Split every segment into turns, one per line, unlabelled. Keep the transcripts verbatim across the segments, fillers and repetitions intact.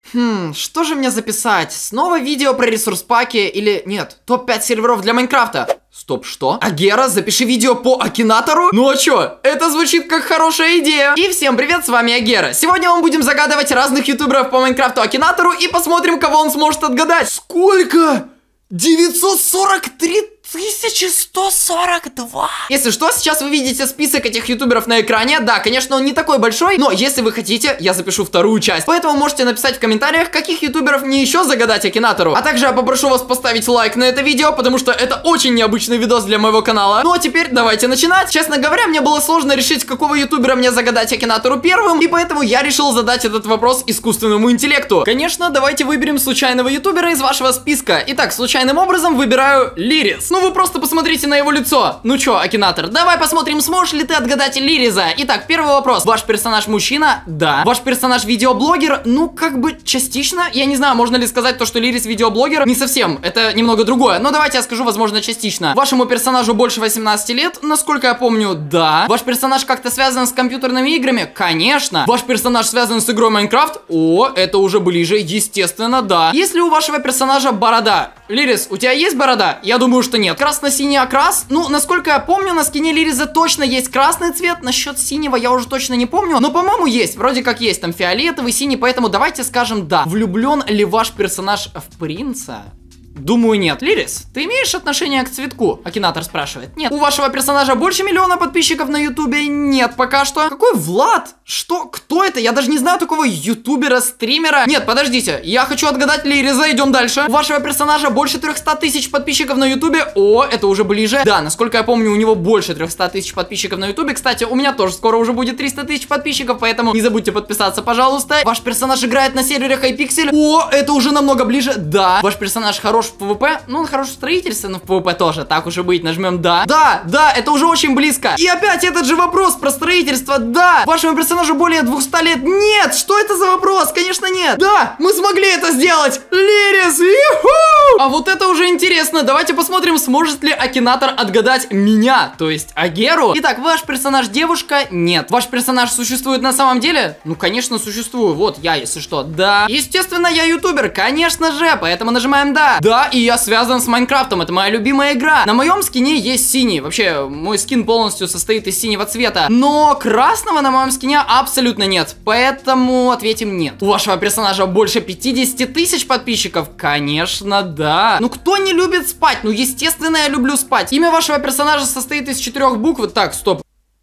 Хм, что же мне записать? Снова видео про ресурс-паки или нет? топ пять серверов для Майнкрафта. Стоп, что? Агера, запиши видео по Акинатору? Ну а чё? Это звучит как хорошая идея. И всем привет, с вами Агера. Сегодня мы будем загадывать разных ютуберов по Майнкрафту Акинатору и посмотрим, кого он сможет отгадать. Сколько? девятьсот сорок три тысячи сто сорок два. Если что, сейчас вы видите список этих ютуберов на экране. Да, конечно, он не такой большой, но если вы хотите, я запишу вторую часть. Поэтому можете написать в комментариях, каких ютуберов мне еще загадать Акинатору. А также я попрошу вас поставить лайк на это видео, потому что это очень необычный видос для моего канала. Ну а теперь давайте начинать. Честно говоря, мне было сложно решить, какого ютубера мне загадать Акинатору первым, и поэтому я решил задать этот вопрос искусственному интеллекту. Конечно, давайте выберем случайного ютубера из вашего списка. Итак, случайным образом выбираю Лирис. Ну вы просто посмотрите на его лицо. Ну чё, Акинатор, давай посмотрим, сможешь ли ты отгадать Лириза. Итак, первый вопрос. Ваш персонаж мужчина? Да. Ваш персонаж видеоблогер? Ну, как бы частично. Я не знаю, можно ли сказать то, что Лирис видеоблогер? Не совсем, это немного другое. Но давайте я скажу, возможно, частично. Вашему персонажу больше восемнадцати лет? Насколько я помню, да. Ваш персонаж как-то связан с компьютерными играми? Конечно. Ваш персонаж связан с игрой Майнкрафт? О, это уже ближе, естественно, да. Если у вашего персонажа борода? Лирис, у тебя есть борода? Я думаю, что нет. Красно-синий окрас? Ну, насколько я помню, на скине Лириза точно есть красный цвет. Насчет синего я уже точно не помню. Но, по-моему, есть. Вроде как есть там фиолетовый, синий. Поэтому давайте скажем да. Влюблен ли ваш персонаж в принца? Думаю, нет. Лирис, ты имеешь отношение к цветку? Акинатор спрашивает. Нет. У вашего персонажа больше миллиона подписчиков на ютубе? Нет, пока что. Какой Влад? Что? Кто это? Я даже не знаю такого ютубера, стримера. Нет, подождите. Я хочу отгадать Лириза. Идем дальше. У вашего персонажа больше трёхсот тысяч подписчиков на ютубе? О, это уже ближе. Да, насколько я помню, у него больше трёхсот тысяч подписчиков на ютубе. Кстати, у меня тоже скоро уже будет триста тысяч подписчиков, поэтому не забудьте подписаться, пожалуйста. Ваш персонаж играет на сервере Хайпиксель? О, это уже намного ближе. Да. Ваш персонаж хорош в пвп? Ну, он хорош в строительстве, но в пвп тоже. Так уж и быть, нажмем да. Да, да, это уже очень близко. И опять этот же вопрос про строительство. Да. Вашему персонажу более двухсот лет? Нет. Что это за вопрос? Конечно, нет. Да, мы смогли это сделать. Лирис, юху! А вот это уже интересно. Давайте посмотрим, сможет ли Акинатор отгадать меня, то есть Агеру. Итак, ваш персонаж девушка? Нет. Ваш персонаж существует на самом деле? Ну, конечно, существую. Вот я, если что. Да. Естественно, я ютубер, конечно же, поэтому нажимаем да. Да, и я связан с Майнкрафтом, это моя любимая игра. На моем скине есть синий. Вообще, мой скин полностью состоит из синего цвета. Но красного на моем скине абсолютно нет. Поэтому ответим нет. У вашего персонажа больше пятидесяти тысяч подписчиков? Конечно, да. Ну, кто не любит спать? Ну, естественно, я люблю спать. Имя вашего персонажа состоит из четырех букв. Так, стоп.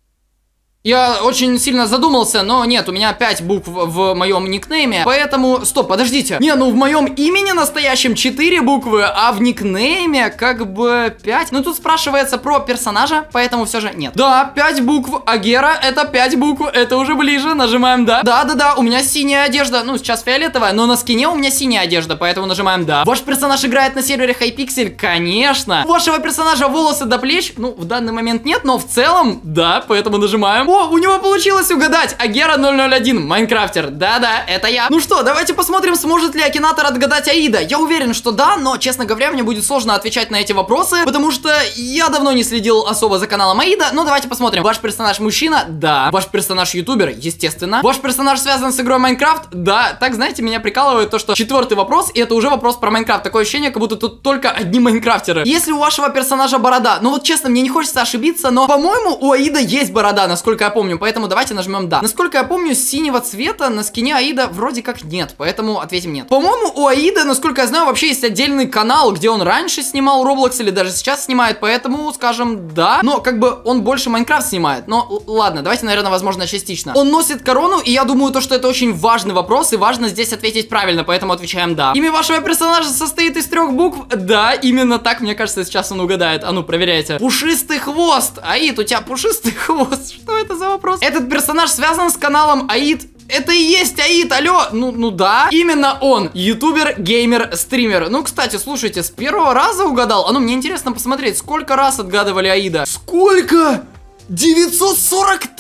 Я очень сильно задумался, но нет, у меня пять букв в моем никнейме, поэтому... Стоп, подождите. Не, ну в моем имени настоящем четыре буквы, а в никнейме как бы пять. Ну тут спрашивается про персонажа, поэтому все же нет. Да, пять букв. Агера, это пять букв, это уже ближе, нажимаем да. Да-да-да, у меня синяя одежда, ну сейчас фиолетовая, но на скине у меня синяя одежда, поэтому нажимаем да. Ваш персонаж играет на сервере Хайпиксель? Конечно. У вашего персонажа волосы до плеч? Ну, в данный момент нет, но в целом, да, поэтому нажимаем. О, у него получилось угадать. Агера ноль ноль один, Майнкрафтер. Да-да, это я. Ну что, давайте посмотрим, сможет ли Акинатор отгадать Аида. Я уверен, что да, но, честно говоря, мне будет сложно отвечать на эти вопросы, потому что я давно не следил особо за каналом Аида. Но давайте посмотрим. Ваш персонаж мужчина? Да. Ваш персонаж ютубер? Естественно. Ваш персонаж связан с игрой Майнкрафт? Да. Так, знаете, меня прикалывает то, что четвертый вопрос, и это уже вопрос про Майнкрафт. Такое ощущение, как будто тут только одни майнкрафтеры. Если у вашего персонажа борода, ну вот честно, мне не хочется ошибиться, но, по-моему, у Аида есть борода, насколько я помню, поэтому давайте нажмем да. Насколько я помню, синего цвета на скине Аида вроде как нет, поэтому ответим нет. По-моему, у Аида, насколько я знаю, вообще есть отдельный канал, где он раньше снимал Roblox или даже сейчас снимает, поэтому скажем да. Но как бы он больше Майнкрафт снимает, но ладно, давайте, наверное, возможно, частично. Он носит корону, и я думаю, то, что это очень важный вопрос, и важно здесь ответить правильно, поэтому отвечаем да. Имя вашего персонажа состоит из трех букв? Да, именно так, мне кажется, сейчас он угадает. А ну, проверяйте. Пушистый хвост. Аид, у тебя пушистый хвост. Что это за вопрос? Этот персонаж связан с каналом Аид? Это и есть Аид, алло. Ну, ну да, именно он. Ютубер, геймер, стример. Ну, кстати, слушайте, с первого раза угадал. А ну, мне интересно посмотреть, сколько раз отгадывали Аида. Сколько? девятьсот сорок три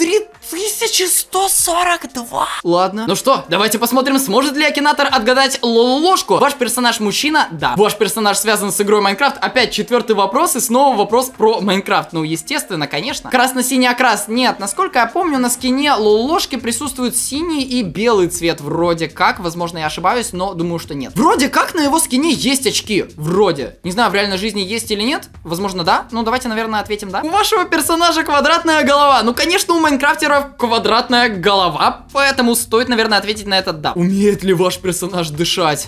тысяча сто сорок два. Ладно. Ну что, давайте посмотрим, сможет ли Акинатор отгадать ложку. Ваш персонаж мужчина? Да. Ваш персонаж связан с игрой Майнкрафт? Опять четвертый вопрос и снова вопрос про Майнкрафт. Ну, естественно, конечно. Красно-синий окрас? Нет. Насколько я помню, на скине ложки присутствует синий и белый цвет. Вроде как. Возможно, я ошибаюсь, но думаю, что нет. Вроде как на его скине есть очки. Вроде. Не знаю, в реальной жизни есть или нет. Возможно, да. Ну, давайте, наверное, ответим да. У вашего персонажа квадратная голова. Ну, конечно, у майнкрафтеров квадратная голова, поэтому стоит, наверное, ответить на этот да. Умеет ли ваш персонаж дышать?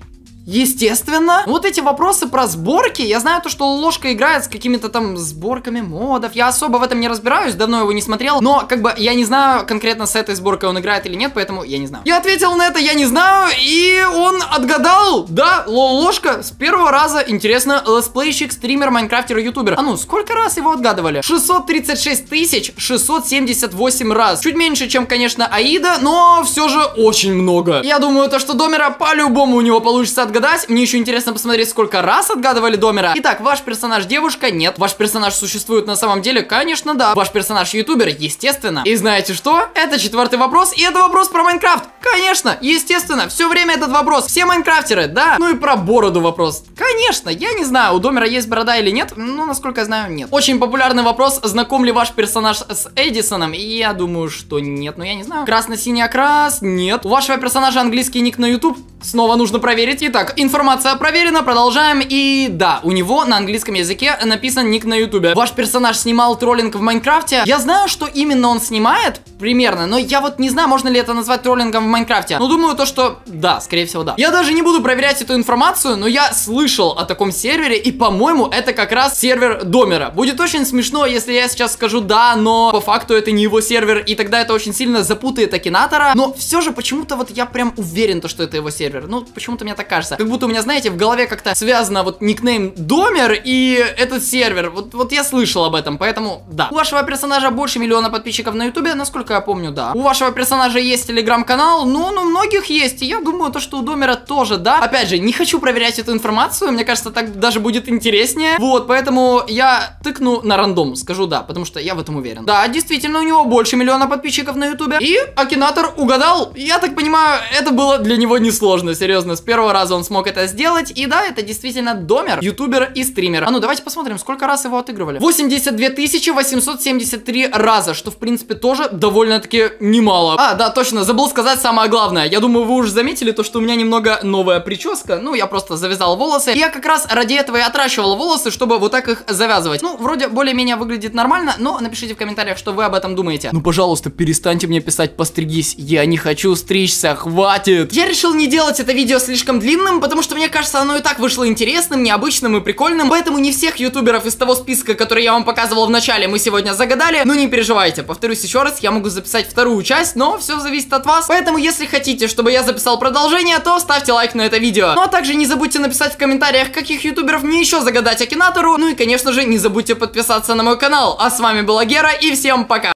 Естественно. Вот эти вопросы про сборки. Я знаю то, что ложка играет с какими-то там сборками модов. Я особо в этом не разбираюсь, давно его не смотрел. Но, как бы, я не знаю конкретно с этой сборкой он играет или нет, поэтому я не знаю. Я ответил на это, я не знаю, и он отгадал. Да, ложка с первого раза. Интересно, летсплейщик, стример, майнкрафтер, ютубер. А ну, сколько раз его отгадывали? шестьсот тридцать шесть тысяч шестьсот семьдесят восемь раз. Чуть меньше, чем, конечно, Аида, но все же очень много. Я думаю, то, что Домера по-любому у него получится отгадать. Мне еще интересно посмотреть, сколько раз отгадывали Домера. Итак, ваш персонаж девушка? Нет. Ваш персонаж существует на самом деле? Конечно, да. Ваш персонаж ютубер? Естественно. И знаете что? Это четвертый вопрос, и это вопрос про Майнкрафт. Конечно, естественно, все время этот вопрос. Все майнкрафтеры, да. Ну и про бороду вопрос. Конечно, я не знаю, у Домера есть борода или нет. Ну, насколько я знаю, нет. Очень популярный вопрос, знаком ли ваш персонаж с Эдисоном? И я думаю, что нет, но я не знаю. Красно-синий окрас? Нет. У вашего персонажа английский ник на YouTube? Снова нужно проверить. Итак, информация проверена, продолжаем. И да, у него на английском языке написан ник на ютубе. Ваш персонаж снимал троллинг в Майнкрафте? Я знаю, что именно он снимает, примерно, но я вот не знаю, можно ли это назвать троллингом в Майнкрафте. Но думаю то, что да, скорее всего да. Я даже не буду проверять эту информацию, но я слышал о таком сервере, и по-моему это как раз сервер Домера. Будет очень смешно, если я сейчас скажу да, но по факту это не его сервер, и тогда это очень сильно запутает Акинатора. Но все же почему-то вот я прям уверен, то, что это его сервер. Ну, почему-то мне так кажется. Как будто у меня, знаете, в голове как-то связано вот никнейм Домер и этот сервер. Вот, вот я слышал об этом, поэтому да. У вашего персонажа больше миллиона подписчиков на ютубе, насколько я помню, да. У вашего персонажа есть телеграм-канал? Ну, ну, многих есть. И я думаю, то, что у Домера тоже, да. Опять же, не хочу проверять эту информацию. Мне кажется, так даже будет интереснее. Вот, поэтому я тыкну на рандом, скажу да, потому что я в этом уверен. Да, действительно, у него больше миллиона подписчиков на ютубе. И Акинатор угадал. Я так понимаю, это было для него несложно. Серьезно, с первого раза он смог это сделать. И да, это действительно Домер, ютубер и стример. А ну, давайте посмотрим, сколько раз его отыгрывали. восемьдесят две тысячи восемьсот семьдесят три раза, что в принципе тоже довольно-таки немало. А, да, точно, забыл сказать самое главное. Я думаю, вы уже заметили то, что у меня немного новая прическа. Ну, я просто завязал волосы. И я как раз ради этого и отращивал волосы, чтобы вот так их завязывать. Ну, вроде более-менее выглядит нормально, но напишите в комментариях, что вы об этом думаете. Ну, пожалуйста, перестаньте мне писать «постригись». Я не хочу стричься, хватит. Я решил не делать это видео слишком длинным, потому что мне кажется, оно и так вышло интересным, необычным и прикольным. Поэтому не всех ютуберов из того списка, который я вам показывал в начале, мы сегодня загадали. Но не переживайте, повторюсь еще раз, я могу записать вторую часть, но все зависит от вас. Поэтому, если хотите, чтобы я записал продолжение, то ставьте лайк на это видео. Ну а также не забудьте написать в комментариях, каких ютуберов мне еще загадать Акинатору. Ну и, конечно же, не забудьте подписаться на мой канал. А с вами была Гера, и всем пока!